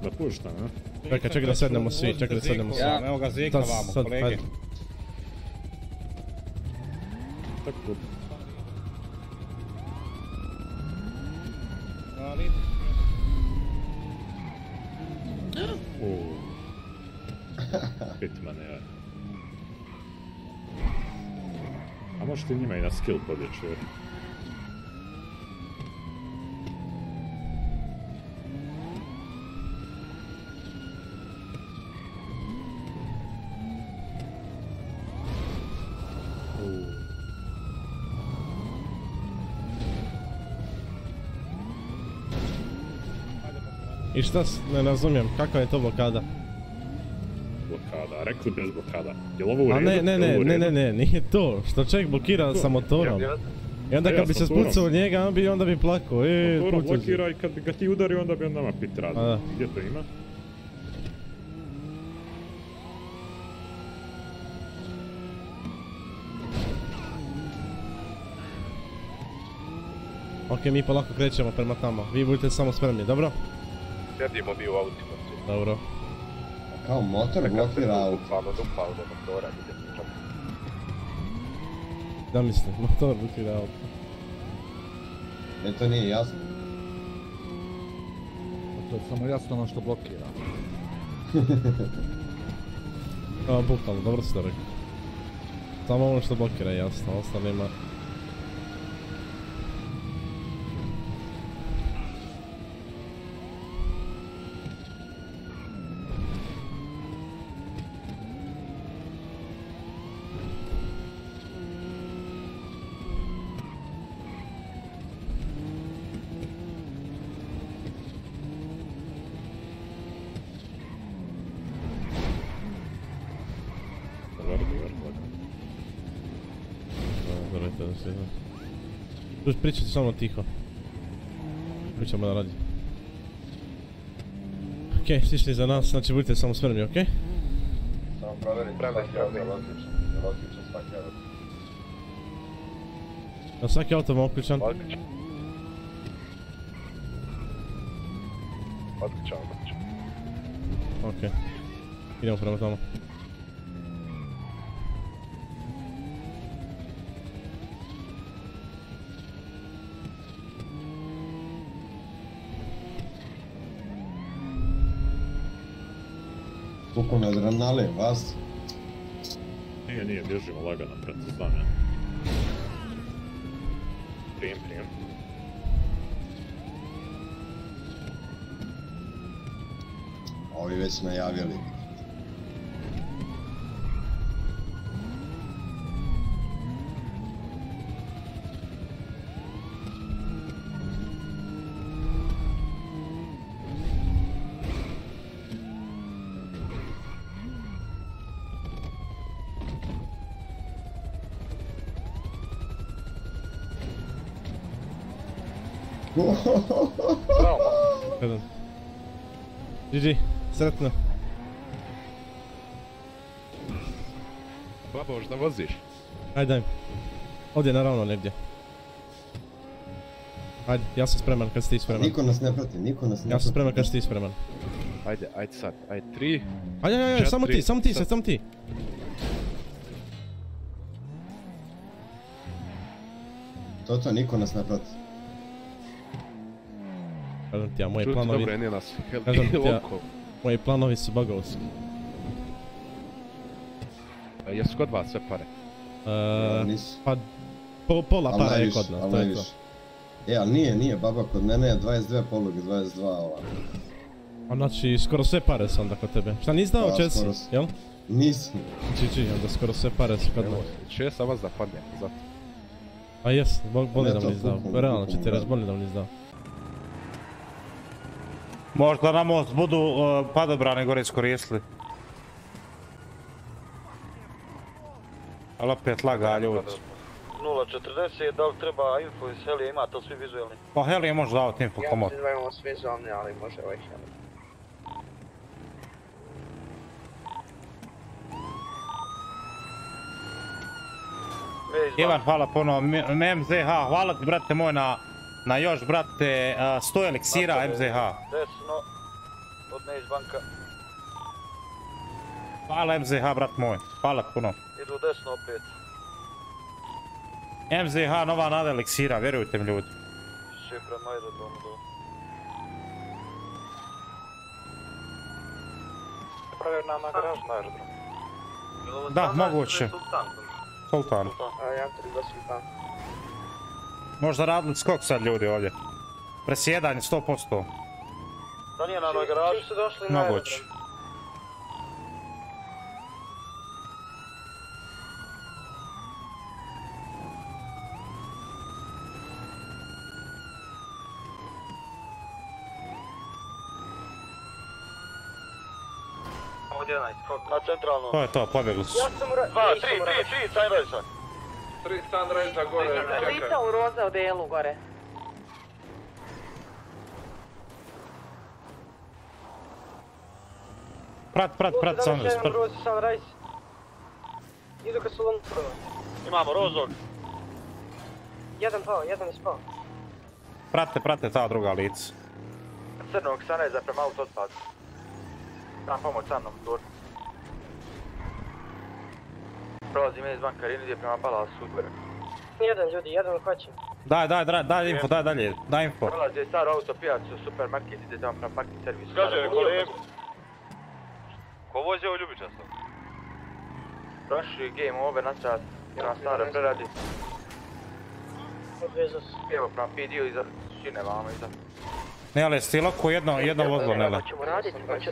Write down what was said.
Da puštam, a? Čekaj da sednemo svi, čekaj da sednemo svi. Evo ga Zika vamo, kolege. Tako. Pitman, ja. A možete njima i na skill pobjeći, jer... I šta, ne razumijem, kakva je to blokada? Blokada, rekli bez blokada. Jel ovo u redu? Ne, nije to. Što čovjek blokira sa motorom. I onda kad bi se spucao njega, onda bi plakao. Motorom blokira i kad bi ga ti udario, onda bi on nama pit radio. Gdje to ima? Ok, mi polako krećemo prema tamo. Vi budete samo spremni, dobro? Sjedimo mi u autima. Dobro. Kao motor blokira auto. Dupao do motora, vidite čak. Da mislim, motor blokira auto. To nije jasno. To je samo jasno ono što blokira. Bukvalno, dobro ste rekli. Samo ono što blokira je jasno, ostalima... Pričajte samo tiho. Pričamo da radi. Okej, stišli za nas, znači budite samo spremni, okej? Samo provjeriti svaki auto je logičan svaki auto. Da svaki auto je uključan? Odličan. Okej. Idemo prema tamo. Koliko me adrenalin, vas? Nije, bježimo lagano pred znanja. Prijem. Ovi već najavili. Bravo. Jedan. GG, sretno. Babo, šta voziš? Ajde, daj. Ovdje naravno negdje. Ajde, ja sam spreman kad si ti spreman. Niko nas ne prati. Ja sam spreman kad si ti spreman. Ajde sad, ajde 3. Ajde, samo ti. To, niko nas ne prati. Kažem ti ja, moji planovi... Dobro, nije nas. Kažem ti ja, moji planovi su bagovski. Jesu kod vas sve pare? Pa... Pola para je kod nas, to je to. Ali nije, baba, kod mene je 22 poluge, 22 ova. A znači, skoro sve pare su onda kod tebe. Šta nisi dao Česi, jel? Nisam. Či, onda skoro sve pare su kod nas. Česa vas da padne, zato. A jes, bolje da mu nisi dao. Realno će ti reći, bolje da mu nisi dao. Možda na most budu padobrane gore iskoristili. Ali opet laga ljudi. 040, da li treba info iz Helije, imate li svi vizualni? Pa Helije može davati info komod. Ja mislim da imamo svi vizualni, ali može ovaj Helije. Ivan, hvala puno. MZH, hvala ti brate moj na još brate 100 eliksira MZH. Desno, od Maze banka. Hvala MZH, brat moj. Hvala puno. Idu desno opet. MZH, nova nada eliksira, vjerujte mi ljudi. Še prema aerodromu do. Provjerna na garaž na aerodrom. Da, moguće. Sultan. Ja 32 Sultan. Možda radili skok sad ljudi ovdje. Presjedanje 100%. Da nije na onoj garaži. Čim su došli na Moguće. aerodrom? Od 11, na centralno. To je to, pobjegli su. Ja sam 2, 3, 3, Sunrise. 3 Sunrise gore. Lica u roze odelu gore. Prat, Sunrise. Sunrise. Idu ka Solon prvo. Imamo rozog. Jedan ispao. Prate ta druga lica. Crnog Sunrise prema auto otpad. Tam pomoć sa mnom, tur. Prolazi Maze banka, ide prema Palasu. Jedan hoće. Daj info, daj info. Prolazi je staro auto pijacu, supermarket, ide tamo prema parking servisu. Skaže kolegu. Ko vozi ovo ljubičasto? Prošli game over na sat, ima stare preradi. Odvezao se. Evo prema PD-u iza šine vama iza. Ne, ali stiloku jedno vozilo, ne. Hoćemo raditi, hoće